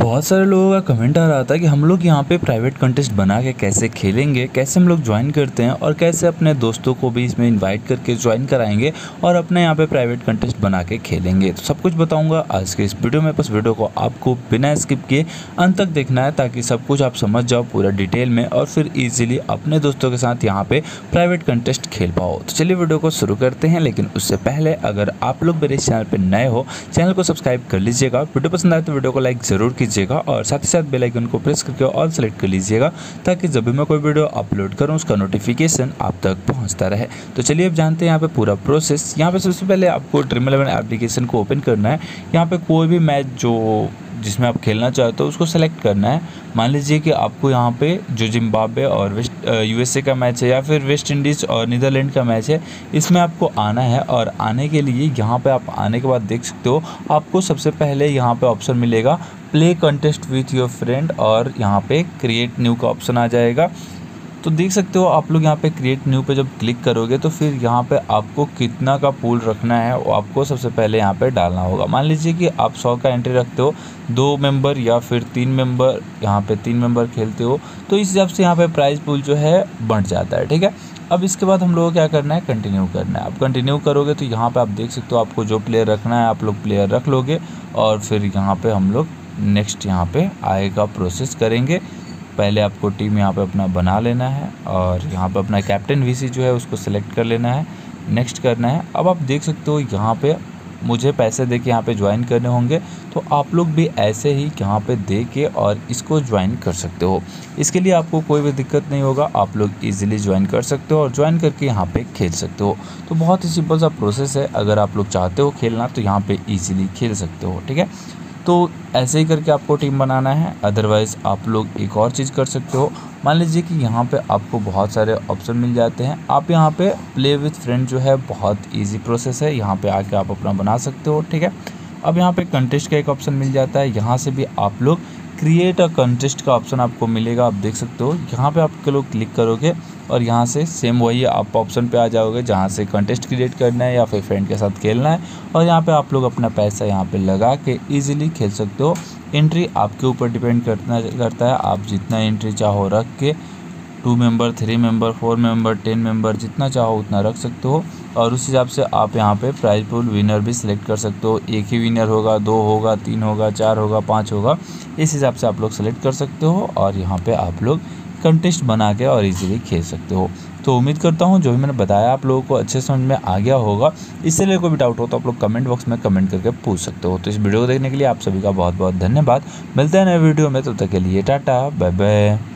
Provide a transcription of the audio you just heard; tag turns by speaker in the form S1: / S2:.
S1: बहुत सारे लोगों का कमेंट आ रहा था कि हम लोग यहाँ पे प्राइवेट कंटेस्ट बना के कैसे खेलेंगे, कैसे हम लोग ज्वाइन करते हैं और कैसे अपने दोस्तों को भी इसमें इनवाइट करके ज्वाइन कराएंगे और अपने यहाँ पे प्राइवेट कंटेस्ट बना के खेलेंगे। तो सब कुछ बताऊंगा आज के इस वीडियो में। बस वीडियो को आपको बिना स्किप किए अंत तक देखना है ताकि सब कुछ आप समझ जाओ पूरा डिटेल में और फिर ईजिली अपने दोस्तों के साथ यहाँ पे प्राइवेट कंटेस्ट खेल पाओ। तो चलिए वीडियो को शुरू करते हैं, लेकिन उससे पहले अगर आप लोग मेरे चैनल पर नए हो चैनल को सब्सक्राइब कर लीजिएगा। वीडियो पसंद आए तो वीडियो को लाइक ज़रूर कीजिएगा और साथ ही साथ बेल आइकन को प्रेस करके ऑल सेलेक्ट कर लीजिएगा ताकि जब भी मैं कोई वीडियो अपलोड करूं उसका नोटिफिकेशन आप तक पहुंचता रहे। तो चलिए अब जानते हैं यहाँ पे पूरा प्रोसेस। यहाँ पे सबसे पहले आपको ड्रीम 11 एप्लीकेशन को ओपन करना है। यहाँ पे कोई भी मैच जो जिसमें आप खेलना चाहते हो उसको सेलेक्ट करना है। मान लीजिए कि आपको यहाँ पे जो जिम्बाब्वे और यूएसए का मैच है या फिर वेस्ट इंडीज़ और नीदरलैंड का मैच है, इसमें आपको आना है। और आने के लिए यहाँ पे आप आने के बाद देख सकते हो आपको सबसे पहले यहाँ पे ऑप्शन मिलेगा play contest with your friend और यहाँ पे क्रिएट न्यू का ऑप्शन आ जाएगा। तो देख सकते हो आप लोग यहाँ पे क्रिएट न्यू पे जब क्लिक करोगे तो फिर यहाँ पे आपको कितना का पूल रखना है वो आपको सबसे पहले यहाँ पे डालना होगा। मान लीजिए कि आप 100 का एंट्री रखते हो, 2 मेंबर या फिर 3 मेंबर, यहाँ पे 3 मेंबर खेलते हो तो इस हिसाब से यहाँ पे प्राइस पूल जो है बढ़ जाता है। ठीक है, अब इसके बाद हम लोगों को क्या करना है, कंटिन्यू करना है। आप कंटिन्यू करोगे तो यहाँ पर आप देख सकते हो आपको जो प्लेयर रखना है आप लोग प्लेयर रख लोगे और फिर यहाँ पर हम लोग नेक्स्ट यहाँ पे आएगा प्रोसेस करेंगे। पहले आपको टीम यहाँ पे अपना बना लेना है और यहाँ पे अपना कैप्टन वीसी जो है उसको सिलेक्ट कर लेना है, नेक्स्ट करना है। अब आप देख सकते हो यहाँ पे मुझे पैसे दे के यहाँ पे ज्वाइन करने होंगे, तो आप लोग भी ऐसे ही यहाँ पे दे के और इसको ज्वाइन कर सकते हो। इसके लिए आपको कोई भी दिक्कत नहीं होगा, आप लोग ईजिली ज्वाइन कर सकते हो और ज्वाइन करके यहाँ पे खेल सकते हो। तो बहुत ही सिंपल सा प्रोसेस है, अगर आप लोग चाहते हो खेलना तो यहाँ पे ईजिली खेल सकते हो। ठीक है, तो ऐसे ही करके आपको टीम बनाना है। अदरवाइज़ आप लोग एक और चीज़ कर सकते हो, मान लीजिए कि यहाँ पे आपको बहुत सारे ऑप्शन मिल जाते हैं। आप यहाँ पे प्ले विथ फ्रेंड जो है बहुत इजी प्रोसेस है, यहाँ पे आके आप अपना बना सकते हो। ठीक है, अब यहाँ पे कंटेस्ट का एक ऑप्शन मिल जाता है, यहाँ से भी आप लोग क्रिएट अ कंटेस्ट का ऑप्शन आपको मिलेगा। आप देख सकते हो यहाँ पे आप लोग क्लिक करोगे और यहाँ से सेम वही आप ऑप्शन पे आ जाओगे जहाँ से कंटेस्ट क्रिएट करना है या फिर फ्रेंड के साथ खेलना है और यहाँ पे आप लोग अपना पैसा यहाँ पे लगा के इजीली खेल सकते हो। एंट्री आपके ऊपर डिपेंड करता है, आप जितना एंट्री चाहो रख के 2 मेंबर, 3 मेंबर, 4 मेंबर, 10 मेंबर जितना चाहो उतना रख सकते हो और उस हिसाब से आप यहाँ पे प्राइज पूल विनर भी सिलेक्ट कर सकते हो। एक ही विनर होगा, 2 होगा, 3 होगा, 4 होगा, 5 होगा, इस हिसाब से आप लोग सेलेक्ट कर सकते हो और यहाँ पे आप लोग कंटेस्ट बना के और इजीली खेल सकते हो। तो उम्मीद करता हूँ जो भी मैंने बताया आप लोगों को अच्छे समझ में आ गया होगा। इससे लेकर कोई भी डाउट हो तो आप लोग कमेंट बॉक्स में कमेंट करके पूछ सकते हो। तो इस वीडियो को देखने के लिए आप सभी का बहुत बहुत धन्यवाद। मिलते हैं नए वीडियो में, तब तक के लिए टाटा बाय बाय।